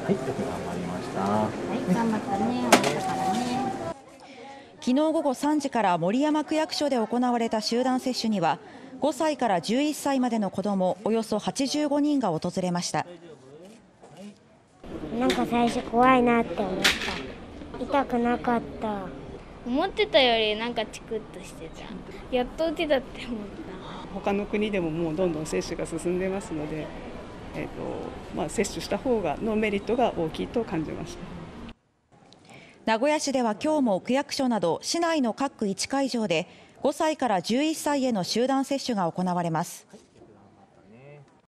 はい、よく頑張りました。はい、頑張ったね、終わったからね。 昨日午後3時から守山区役所で行われた集団接種には、5歳から11歳までの子どもおよそ85人が訪れました。 なんか最初怖いなって思った。痛くなかった。 思ってたよりなんかチクッとしてた。やっと打てたって思った。 他の国でももうどんどん接種が進んでますので、接種した方がのメリットが大きいと感じました。 名古屋市では今日も区役所など市内の各1会場で5歳から11歳への集団接種が行われます。